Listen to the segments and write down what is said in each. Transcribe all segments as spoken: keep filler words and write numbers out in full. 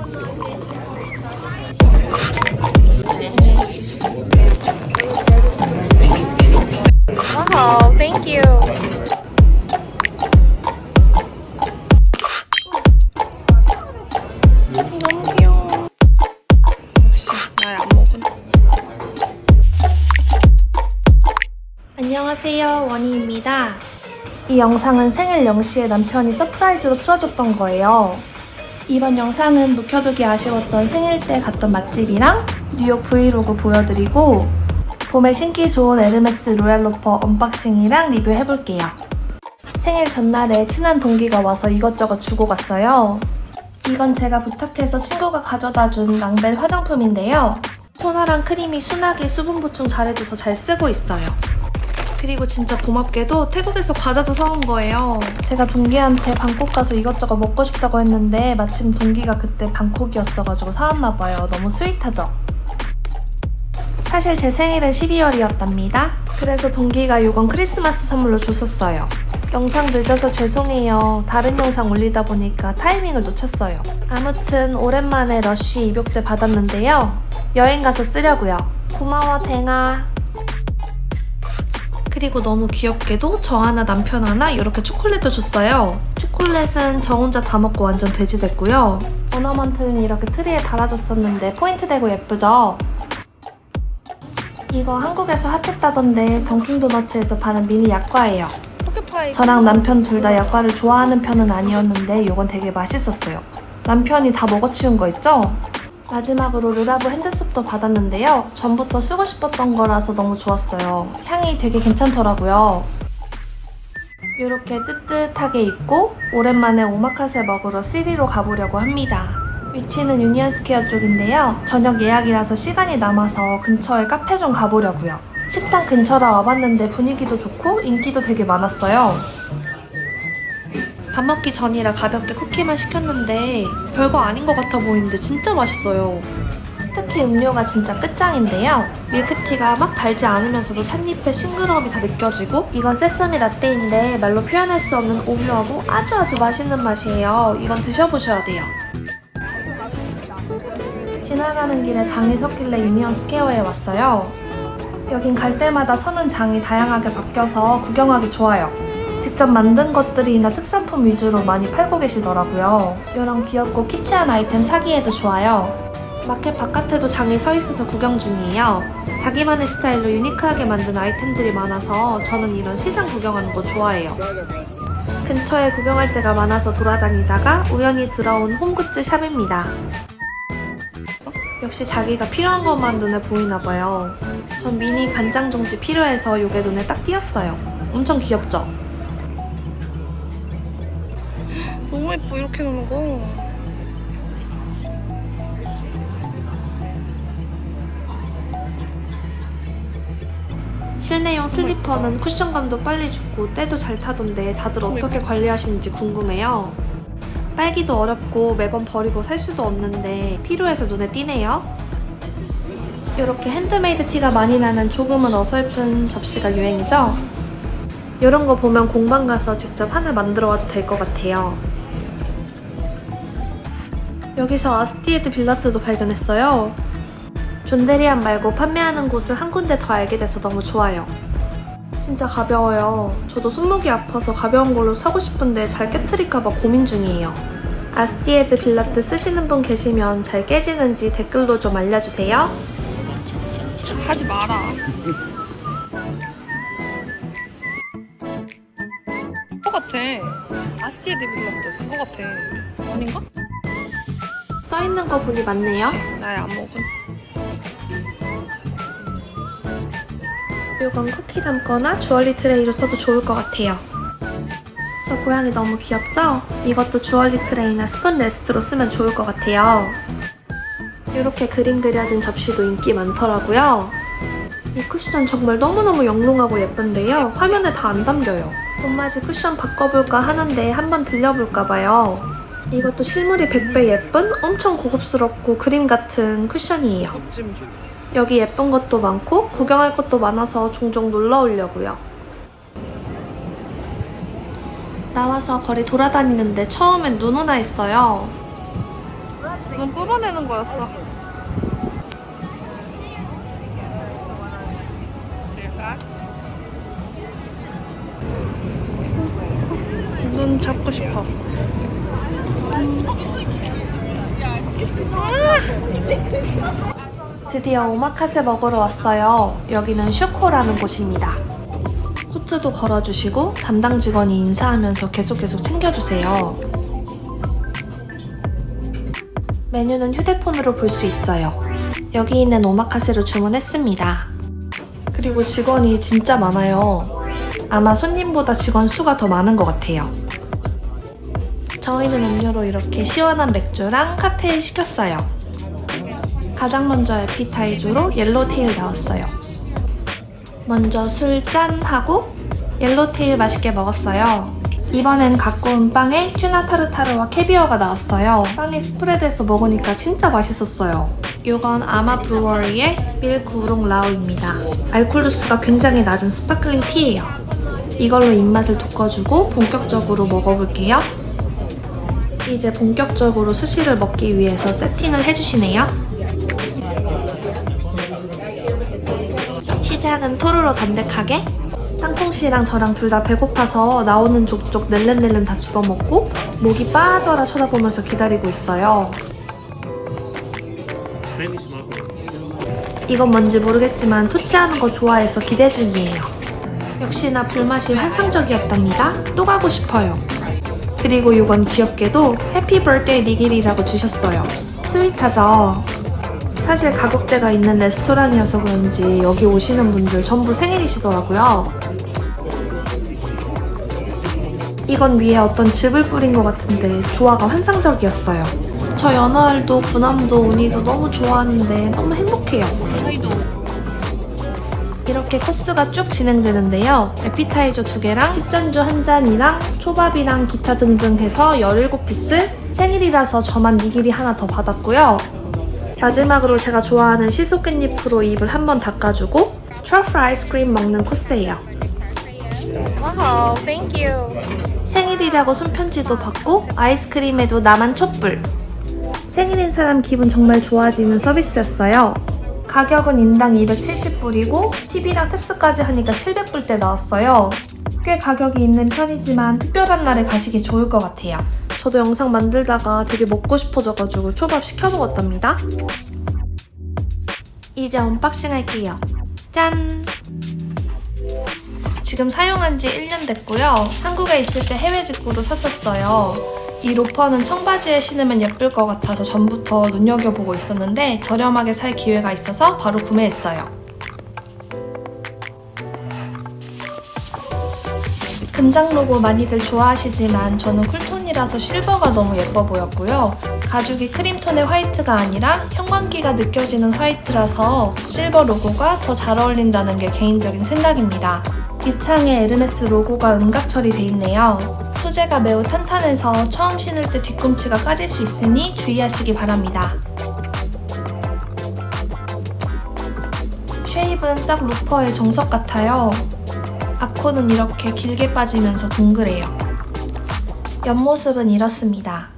와우, 땡큐. 너무 귀여워. 역시 나의 안목은. 안녕하세요, 원희입니다. 이 영상은 생일 영 시에 남편이 서프라이즈로 틀어줬던 거예요. 이번 영상은 묵혀두기 아쉬웠던 생일 때 갔던 맛집이랑 뉴욕 브이로그 보여드리고 봄에 신기 좋은 에르메스 로얄 로퍼 언박싱이랑 리뷰해볼게요. 생일 전날에 친한 동기가 와서 이것저것 주고 갔어요. 이건 제가 부탁해서 친구가 가져다준 랑벨 화장품인데요. 토너랑 크림이 순하게 수분 보충 잘해줘서 잘 쓰고 있어요. 그리고 진짜 고맙게도 태국에서 과자도 사온 거예요. 제가 동기한테 방콕 가서 이것저것 먹고 싶다고 했는데 마침 동기가 그때 방콕이었어가지고 사왔나 봐요. 너무 스윗하죠? 사실 제 생일은 십이월이었답니다. 그래서 동기가 이건 크리스마스 선물로 줬었어요. 영상 늦어서 죄송해요. 다른 영상 올리다 보니까 타이밍을 놓쳤어요. 아무튼 오랜만에 러쉬 입욕제 받았는데요. 여행 가서 쓰려고요. 고마워 댕아. 그리고 너무 귀엽게도 저 하나 남편 하나 이렇게 초콜릿도 줬어요. 초콜릿은 저 혼자 다 먹고 완전 돼지 됐고요. 오너먼트는 이렇게 트리에 달아줬었는데 포인트 되고 예쁘죠? 이거 한국에서 핫했다던데 던킨도너츠에서 파는 미니 약과예요. 저랑 남편 둘 다 약과를 좋아하는 편은 아니었는데 이건 되게 맛있었어요. 남편이 다 먹어치운 거 있죠? 마지막으로 르라브 핸드소프도 받았는데요. 전부터 쓰고 싶었던 거라서 너무 좋았어요. 향이 되게 괜찮더라고요. 이렇게 뜨뜻하게 입고 오랜만에 오마카세 먹으러 시리로 가보려고 합니다. 위치는 유니언 스퀘어 쪽인데요. 저녁 예약이라서 시간이 남아서 근처에 카페 좀 가보려고요. 식당 근처라 와봤는데 분위기도 좋고 인기도 되게 많았어요. 밥 먹기 전이라 가볍게 쿠키만 시켰는데 별거 아닌 것 같아 보이는데 진짜 맛있어요. 특히 음료가 진짜 끝장인데요. 밀크티가 막 달지 않으면서도 찻잎의 싱그러움이 다 느껴지고 이건 세사미 라떼인데 말로 표현할 수 없는 오묘하고 아주 아주 맛있는 맛이에요. 이건 드셔보셔야 돼요. 지나가는 길에 장이 섰길래 유니언 스퀘어에 왔어요. 여긴 갈 때마다 서는 장이 다양하게 바뀌어서 구경하기 좋아요. 직접 만든 것들이나 특산품 위주로 많이 팔고 계시더라고요. 이런 귀엽고 키치한 아이템 사기에도 좋아요. 마켓 바깥에도 장이 서 있어서 구경 중이에요. 자기만의 스타일로 유니크하게 만든 아이템들이 많아서 저는 이런 시장 구경하는 거 좋아해요. 근처에 구경할 데가 많아서 돌아다니다가 우연히 들어온 홈굿즈 샵입니다. 역시 자기가 필요한 것만 눈에 보이나 봐요. 전 미니 간장 종지 필요해서 이게 눈에 딱 띄었어요. 엄청 귀엽죠? 너무 예뻐 이렇게 노는 거. 실내용 슬리퍼는 쿠션감도 빨리 죽고 때도 잘 타던데 다들 어떻게 관리하시는지 궁금해요. 빨기도 어렵고 매번 버리고 살 수도 없는데 필요해서 눈에 띄네요. 이렇게 핸드메이드 티가 많이 나는 조금은 어설픈 접시가 유행이죠? 이런 거 보면 공방 가서 직접 하나 만들어 와도 될 것 같아요. 여기서 아스티에드 빌라트도 발견했어요. 존데리안 말고 판매하는 곳을 한 군데 더 알게 돼서 너무 좋아요. 진짜 가벼워요. 저도 손목이 아파서 가벼운 걸로 사고 싶은데 잘 깨트릴까봐 고민 중이에요. 아스티에드 빌라트 쓰시는 분 계시면 잘 깨지는지 댓글로 좀 알려주세요. 하지 마라. 그거 같아. 아스티에드 빌라트 그거 같아. 아닌가? 써있는 거 보니 맞네요. 나의 안목은. 이건 쿠키 담거나 주얼리 트레이로 써도 좋을 것 같아요. 저 고양이 너무 귀엽죠? 이것도 주얼리 트레이나 스푼 레스트로 쓰면 좋을 것 같아요. 이렇게 그림 그려진 접시도 인기 많더라고요. 이 쿠션 정말 너무너무 영롱하고 예쁜데요. 화면에 다 안 담겨요. 봄맞이 쿠션 바꿔볼까 하는데 한번 들려볼까봐요. 이것도 실물이 백 배 예쁜 엄청 고급스럽고 그림 같은 쿠션이에요. 여기 예쁜 것도 많고 구경할 것도 많아서 종종 놀러 오려고요. 나와서 거리 돌아다니는데 처음엔 눈 오나 했어요. 눈 뽑아내는 거였어. 눈 잡고 싶어. 드디어 오마카세 먹으러 왔어요. 여기는 슈코라는 곳입니다. 코트도 걸어주시고 담당 직원이 인사하면서 계속 계속 챙겨주세요. 메뉴는 휴대폰으로 볼 수 있어요. 여기 있는 오마카세로 주문했습니다. 그리고 직원이 진짜 많아요. 아마 손님보다 직원 수가 더 많은 것 같아요. 저희는 음료로 이렇게 시원한 맥주랑 칵테일 시켰어요. 가장 먼저 에피타이저로 옐로테일 나왔어요. 먼저 술 짠 하고 옐로테일 맛있게 먹었어요. 이번엔 갖고 온 빵에 튜나 타르타르와 캐비어가 나왔어요. 빵에 스프레드해서 먹으니까 진짜 맛있었어요. 이건 아마 브루어리의 밀크 우롱 라오입니다. 알코올 도수가 굉장히 낮은 스파클링 티예요. 이걸로 입맛을 돋궈주고 본격적으로 먹어볼게요. 이제 본격적으로 스시를 먹기 위해서 세팅을 해주시네요. 시작은 토로로 담백하게. 땅콩씨랑 저랑 둘 다 배고파서 나오는 족족 낼름낼름 다 집어먹고 목이 빠져라 쳐다보면서 기다리고 있어요. 이건 뭔지 모르겠지만 토치하는 거 좋아해서 기대 중이에요. 역시나 불맛이 환상적이었답니다. 또 가고 싶어요. 그리고 이건 귀엽게도 해피 버스데이 니기리라고 주셨어요. 스윗하죠? 사실 가격대가 있는 레스토랑이어서 그런지 여기 오시는 분들 전부 생일이시더라고요. 이건 위에 어떤 즙을 뿌린 것 같은데 조화가 환상적이었어요. 저 연어알도 구남도 우니도 너무 좋아하는데 너무 행복해요. 이렇게 코스가 쭉 진행되는데요. 에피타이저 두 개랑 식전주 한 잔이랑 초밥이랑 기타 등등 해서 열일곱 피스, 생일이라서 저만 니기리 하나 더 받았고요. 마지막으로 제가 좋아하는 시소 깻잎으로 입을 한번 닦아주고 트러플 아이스크림 먹는 코스예요. 와우, 땡큐. 생일이라고 손편지도 받고 아이스크림에도 나만 촛불. 생일인 사람 기분 정말 좋아지는 서비스였어요. 가격은 인당 이백칠십 불이고 팁이랑 텍스까지 하니까 칠백 불대 나왔어요. 꽤 가격이 있는 편이지만 특별한 날에 가시기 좋을 것 같아요. 저도 영상 만들다가 되게 먹고 싶어져가지고 초밥 시켜 먹었답니다. 이제 언박싱 할게요. 짠! 지금 사용한 지 일 년 됐고요. 한국에 있을 때 해외 직구로 샀었어요. 이 로퍼는 청바지에 신으면 예쁠 것 같아서 전부터 눈여겨보고 있었는데 저렴하게 살 기회가 있어서 바로 구매했어요. 금장 로고 많이들 좋아하시지만 저는 쿨톤이라서 실버가 너무 예뻐 보였고요. 가죽이 크림톤의 화이트가 아니라 형광기가 느껴지는 화이트라서 실버 로고가 더 잘 어울린다는 게 개인적인 생각입니다. 밑창에 에르메스 로고가 음각 처리돼 있네요. 소재가 매우 탄탄해서 처음 신을 때 뒤꿈치가 까질 수 있으니 주의하시기 바랍니다. 쉐입은 딱 로퍼의 정석 같아요. 앞코는 이렇게 길게 빠지면서 동그래요. 옆모습은 이렇습니다.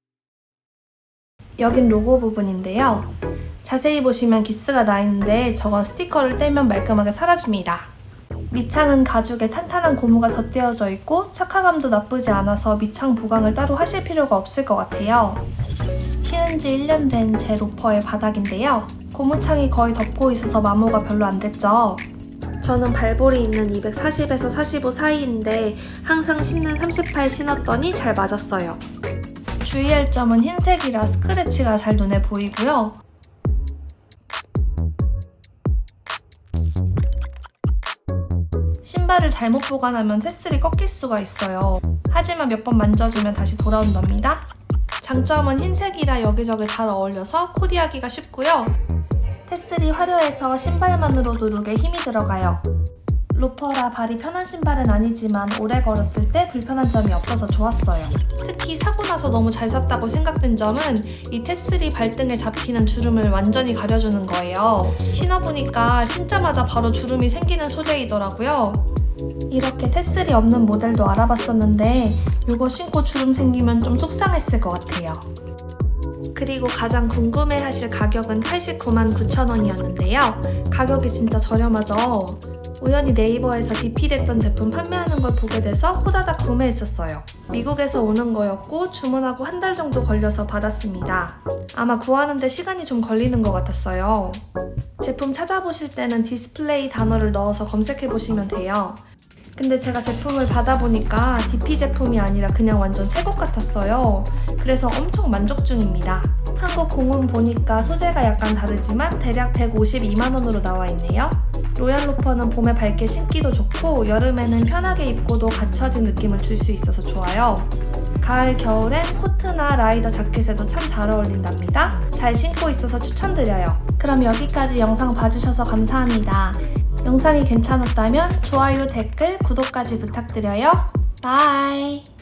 여긴 로고 부분인데요. 자세히 보시면 기스가 나 있는데 저건 스티커를 떼면 말끔하게 사라집니다. 밑창은 가죽에 탄탄한 고무가 덧대어져 있고 착화감도 나쁘지 않아서 밑창 보강을 따로 하실 필요가 없을 것 같아요. 신은 지 일 년 된 제 로퍼의 바닥인데요. 고무창이 거의 덮고 있어서 마모가 별로 안 됐죠. 저는 발볼이 있는 이백사십에서 사십오 사이인데 항상 신는 삼십팔 신었더니 잘 맞았어요. 주의할 점은 흰색이라 스크래치가 잘 눈에 보이고요. 신발을 잘못 보관하면 테슬이 꺾일 수가 있어요. 하지만 몇 번 만져주면 다시 돌아온답니다. 장점은 흰색이라 여기저기 잘 어울려서 코디하기가 쉽고요. 테슬이 화려해서 신발만으로 누르게 힘이 들어가요. 로퍼라 발이 편한 신발은 아니지만 오래 걸었을 때 불편한 점이 없어서 좋았어요. 특히 사고 나서 너무 잘 샀다고 생각된 점은 이 테슬이 발등에 잡히는 주름을 완전히 가려주는 거예요. 신어보니까 신자마자 바로 주름이 생기는 소재이더라고요. 이렇게 테슬이 없는 모델도 알아봤었는데 이거 신고 주름 생기면 좀 속상했을 것 같아요. 그리고 가장 궁금해하실 가격은 팔십구만 구천 원이었는데요. 가격이 진짜 저렴하죠? 우연히 네이버에서 디피됐던 제품 판매하는 걸 보게 돼서 호다닥 구매했었어요. 미국에서 오는 거였고 주문하고 한 달 정도 걸려서 받았습니다. 아마 구하는데 시간이 좀 걸리는 것 같았어요. 제품 찾아보실 때는 디스플레이 단어를 넣어서 검색해보시면 돼요. 근데 제가 제품을 받아보니까 디피 제품이 아니라 그냥 완전 새 것 같았어요. 그래서 엄청 만족 중입니다. 한국 공홈 보니까 소재가 약간 다르지만 대략 백오십이만 원으로 나와 있네요. 로얄 로퍼는 봄에 밝게 신기도 좋고 여름에는 편하게 입고도 갖춰진 느낌을 줄 수 있어서 좋아요. 가을, 겨울엔 코트나 라이더 자켓에도 참 잘 어울린답니다. 잘 신고 있어서 추천드려요. 그럼 여기까지 영상 봐주셔서 감사합니다. 영상이 괜찮았다면 좋아요, 댓글, 구독까지 부탁드려요. 바이!